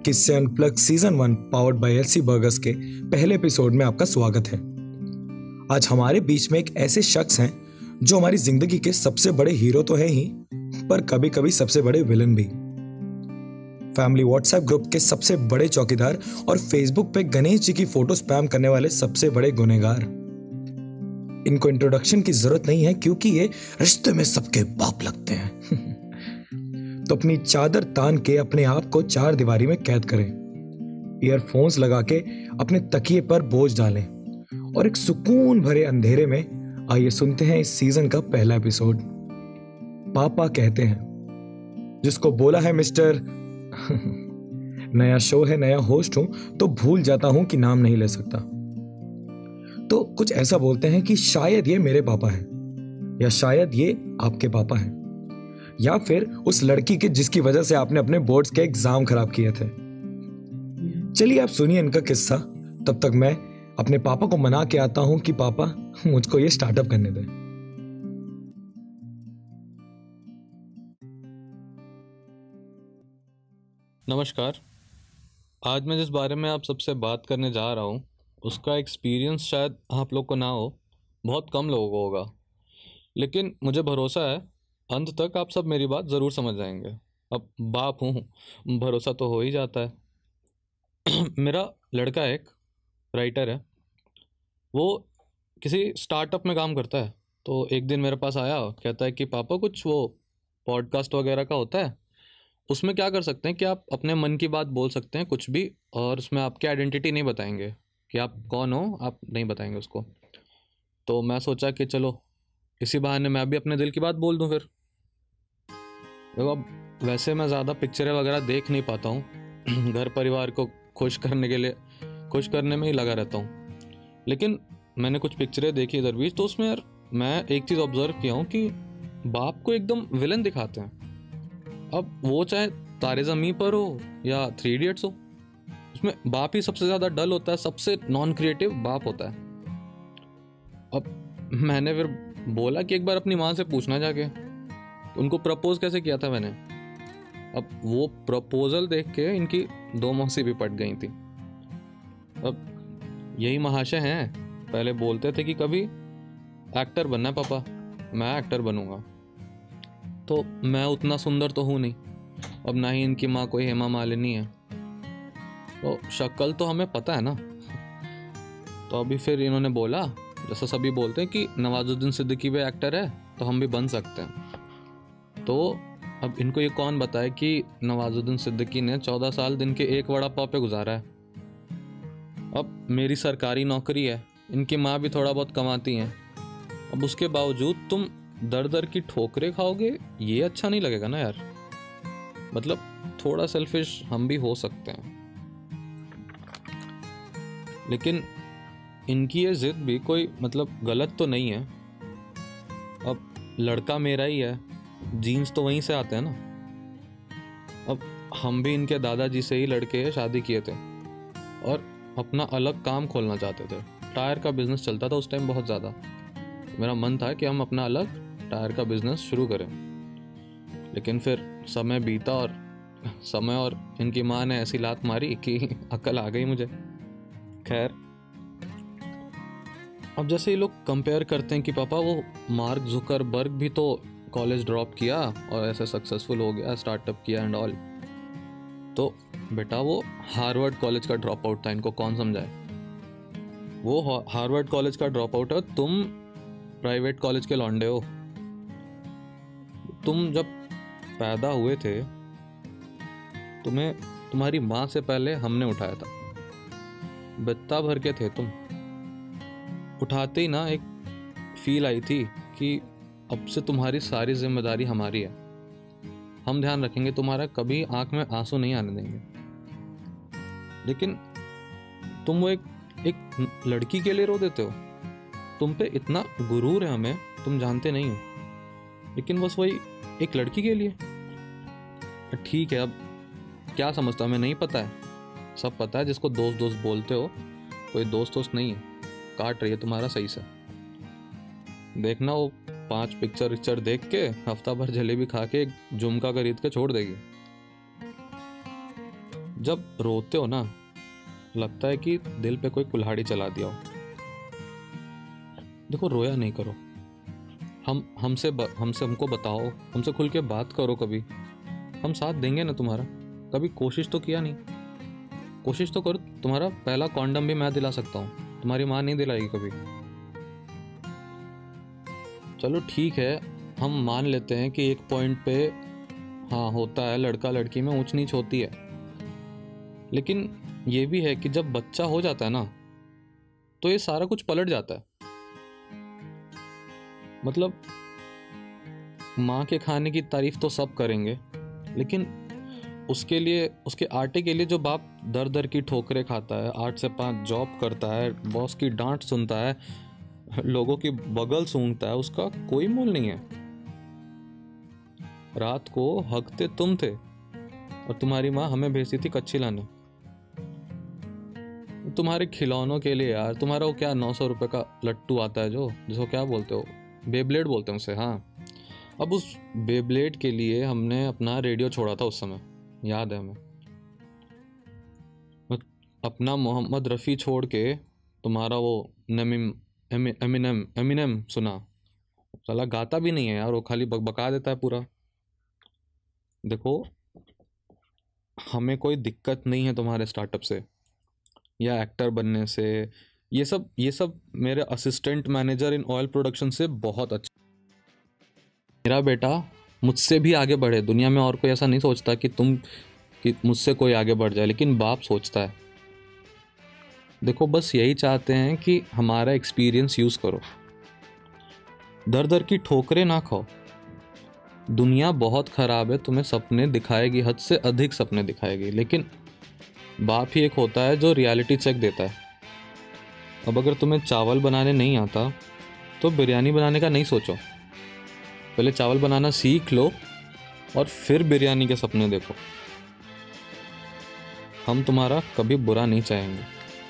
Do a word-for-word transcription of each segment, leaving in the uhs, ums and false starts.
किस्से unplugged season one powered by LC burgers के पहले एपिसोड में आपका स्वागत है। आज हमारे बीच में एक ऐसे शख्स हैं जो हमारी जिंदगी के सबसे बड़े हीरो तो हैं ही, पर कभी कभी सबसे बड़े विलन भी। फैमिली व्हाट्सएप ग्रुप के सबसे बड़े चौकीदार और फेसबुक पे गणेश जी की फोटो स्पैम करने वाले सबसे बड़े गुनहगार। इनको इंट्रोडक्शन की जरूरत नहीं है क्योंकि ये रिश्ते में सबके बाप लगते हैं। तो अपनी चादर तान के अपने आप को चार दीवारी में कैद करें, ईयरफोन्स लगा के अपने तकिए पर बोझ डालें और एक सुकून भरे अंधेरे में आइए सुनते हैं इस सीजन का पहला एपिसोड। पापा कहते हैं, जिसको बोला है मिस्टर नया शो है, नया होस्ट हूं तो भूल जाता हूं कि नाम नहीं ले सकता। तो कुछ ऐसा बोलते हैं कि शायद ये मेरे पापा हैं, या शायद ये आपके पापा हैं, या फिर उस लड़की के जिसकी वजह से आपने अपने बोर्ड्स के एग्जाम खराब किए थे। चलिए आप सुनिए इनका किस्सा, तब तक मैं अपने पापा को मना के आता हूं कि पापा मुझको ये स्टार्टअप करने दें। नमस्कार। आज मैं जिस बारे में आप सबसे बात करने जा रहा हूँ उसका एक्सपीरियंस शायद आप लोग को ना हो, बहुत कम लोगों को होगा, लेकिन मुझे भरोसा है अंत तक आप सब मेरी बात ज़रूर समझ जाएंगे। अब बाप हूँ, भरोसा तो हो ही जाता है। मेरा लड़का एक राइटर है, वो किसी स्टार्टअप में काम करता है। तो एक दिन मेरे पास आया, कहता है कि पापा कुछ वो पॉडकास्ट वगैरह का होता है, उसमें क्या कर सकते हैं कि आप अपने मन की बात बोल सकते हैं कुछ भी, और उसमें आपकी आइडेंटिटी नहीं बताएंगे कि आप कौन हो, आप नहीं बताएंगे उसको। तो मैं सोचा कि चलो इसी बहाने मैं भी अपने दिल की बात बोल दूं। फिर देखो, अब वैसे मैं ज़्यादा पिक्चरें वगैरह देख नहीं पाता हूँ, घर परिवार को खुश करने के लिए खुश करने में ही लगा रहता हूँ। लेकिन मैंने कुछ पिक्चरें देखी इधर बीच, तो उसमें यार मैं एक चीज़ ऑब्जर्व किया हूँ कि बाप को एकदम विलन दिखाते हैं। अब वो चाहे तारे ज़मीं पर हो या थ्री इडियट्स हो, उसमें बाप ही सबसे ज़्यादा डल होता है, सबसे नॉन क्रिएटिव बाप होता है। अब मैंने फिर बोला कि एक बार अपनी माँ से पूछना जाके उनको प्रपोज कैसे किया था मैंने। अब वो प्रपोजल देख के इनकी दो मौसी भी पट गई थी। अब यही महाशय हैं, पहले बोलते थे कि कभी एक्टर बनना है पापा, मैं एक्टर बनूंगा। तो मैं उतना सुंदर तो हूँ नहीं, अब ना ही इनकी माँ कोई हेमा मालिनी है, तो शक्ल तो हमें पता है ना। तो अभी फिर इन्होंने बोला, जैसा सभी बोलते हैं कि नवाजुद्दीन सिद्दीकी भी एक्टर है तो हम भी बन सकते हैं। तो अब इनको ये कौन बताए कि नवाजुद्दीन सिद्दीकी ने चौदह साल दिन के एक वड़ा पाव पे गुजारा है। अब मेरी सरकारी नौकरी है, इनकी माँ भी थोड़ा बहुत कमाती हैं, अब उसके बावजूद तुम दर दर की ठोकरें खाओगे, ये अच्छा नहीं लगेगा ना यार। मतलब थोड़ा सेल्फिश हम भी हो सकते हैं। लेकिन इनकी ये जिद भी कोई मतलब गलत तो नहीं है। अब लड़का मेरा ही है, जीन्स तो वहीं से आते हैं ना। अब हम भी इनके दादाजी से ही लड़के शादी किए थे और अपना अलग काम खोलना चाहते थे। टायर का बिजनेस चलता था उस टाइम बहुत ज़्यादा। मेरा मन था कि हम अपना अलग टायर का बिजनेस शुरू करें, लेकिन फिर समय बीता और समय और इनकी माँ ने ऐसी लात मारी कि अक्ल आ गई मुझे। खैर, अब जैसे ये लोग कंपेयर करते हैं कि पापा वो मार्क जुकरबर्ग भी तो कॉलेज ड्रॉप किया और ऐसे सक्सेसफुल हो गया, स्टार्टअप किया एंड ऑल, तो बेटा वो हार्वर्ड कॉलेज का ड्रॉप आउट था, इनको कौन समझाए। वो हार्वर्ड कॉलेज का ड्रॉप आउट है, तुम प्राइवेट कॉलेज के लौंडे हो। तुम जब पैदा हुए थे तुम्हें तुम्हारी माँ से पहले हमने उठाया था, बित्ता भर के थे तुम। उठाते ही ना एक फील आई थी कि अब से तुम्हारी सारी जिम्मेदारी हमारी है, हम ध्यान रखेंगे तुम्हारा, कभी आंख में आंसू नहीं आने देंगे। लेकिन तुम वो एक एक लड़की के लिए रो देते हो, तुम पे इतना गुरूर है हमें, तुम जानते नहीं हो, लेकिन बस वही एक लड़की के लिए। ठीक है, अब क्या समझता हमें नहीं पता है, सब पता है। जिसको दोस्त दोस्त बोलते हो, कोई दोस्त दोस्त नहीं है, काट रही है तुम्हारा सही से। देखना वो पांच पिक्चर पिक्चर देख के हफ्ता भर जलेबी खा के एक झुमका खरीद के छोड़ देगी। जब रोते हो ना, लगता है कि दिल पे कोई कुल्हाड़ी चला दिया हो। देखो, रोया नहीं करो। हम हमसे ब, हमसे हमको बताओ, हमसे खुल के बात करो। कभी हम साथ देंगे ना तुम्हारा। कभी कोशिश तो किया नहीं? कोशिश तो करो। तुम्हारा पहला कॉन्डम भी मैं दिला सकता हूँ, तुम्हारी माँ नहीं दिलाएगी कभी। चलो ठीक है, हम मान लेते हैं कि एक पॉइंट पे हाँ होता है, लड़का लड़की में ऊंच नीच होती है। लेकिन ये भी है कि जब बच्चा हो जाता है ना, तो ये सारा कुछ पलट जाता है। मतलब माँ के खाने की तारीफ तो सब करेंगे, लेकिन उसके लिए, उसके आटे के लिए जो बाप दर दर की ठोकरें खाता है, आठ से पाँच जॉब करता है, बॉस की डांट सुनता है, लोगों की बगल सूंघता है, उसका कोई मोल नहीं है। रात को हकते तुम थे और तुम्हारी माँ हमें भेजती थी कच्ची लाने तुम्हारे खिलौनों के लिए। यार तुम्हारा वो क्या नौ सौ रुपये का लट्टू आता है जो, जिसको क्या बोलते हो, बेब्लेड बोलते हैं उसे। हाँ, अब उस बेब्लेड के लिए हमने अपना रेडियो छोड़ा था उस समय, याद है हमें। अपना मोहम्मद रफ़ी छोड़ के तुम्हारा वो नमीम एमिनम एमिनम सुना। साला गाता भी नहीं है यार, वो खाली बकबका देता है पूरा। देखो, हमें कोई दिक्कत नहीं है तुम्हारे स्टार्टअप से या एक्टर बनने से। ये सब ये सब मेरे assistant manager in oil production से बहुत अच्छा। मेरा बेटा मुझसे भी आगे बढ़े। दुनिया में और कोई ऐसा नहीं सोचता कि तुम कि मुझसे कोई आगे बढ़ जाए, लेकिन बाप सोचता है। देखो, बस यही चाहते हैं कि हमारा एक्सपीरियंस यूज़ करो, दर दर की ठोकरें ना खाओ। दुनिया बहुत ख़राब है, तुम्हें सपने दिखाएगी, हद से अधिक सपने दिखाएगी, लेकिन बाप ही एक होता है जो रियलिटी चेक देता है। अब अगर तुम्हें चावल बनाने नहीं आता तो बिरयानी बनाने का नहीं सोचो। पहले चावल बनाना सीख लो और फिर बिरयानी के सपने देखो। हम तुम्हारा कभी बुरा नहीं चाहेंगे।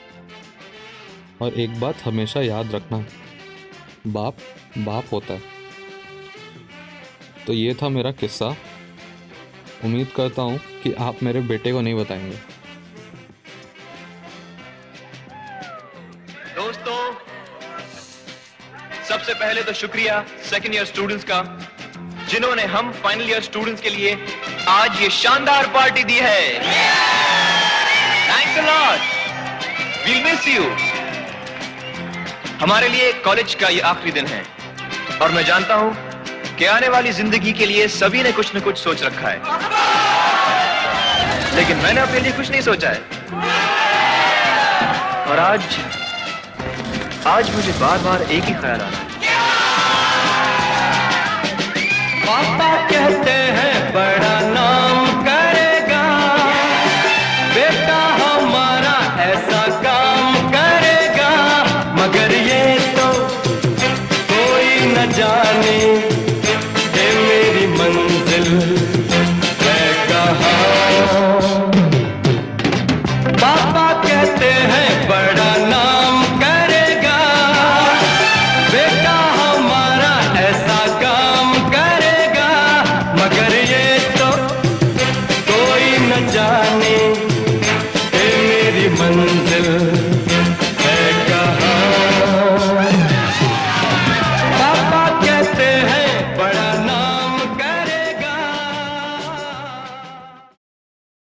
और एक बात हमेशा याद रखना, बाप बाप होता है। तो ये था मेरा किस्सा। उम्मीद करता हूँ कि आप मेरे बेटे को नहीं बताएंगे। दोस्तों, सबसे पहले तो शुक्रिया सेकेंड ईयर स्टूडेंट्स का, जिन्होंने हम फाइनल ईयर स्टूडेंट्स के लिए आज ये शानदार पार्टी दी है। Thanks a lot, we'll miss you. हमारे लिए कॉलेज का ये आखिरी दिन है और मैं जानता हूं कि आने वाली जिंदगी के लिए सभी ने कुछ न कुछ सोच रखा है, लेकिन मैंने अपने लिए कुछ नहीं सोचा है। और आज आज मुझे बार बार एक ही ख्याल आ रहा है। पापा कहते हैं बड़ा नाम करेगा, बेटा हमारा ऐसा काम करेगा, मगर ये तो कोई न जाने ये मेरी मंजिल है कहाँ। पापा कहते हैं बड़ा नाम करेगा, बेटा हमारा ऐसा काम करेगा, मगर ये तो कोई न जाने ये मेरी मंजिल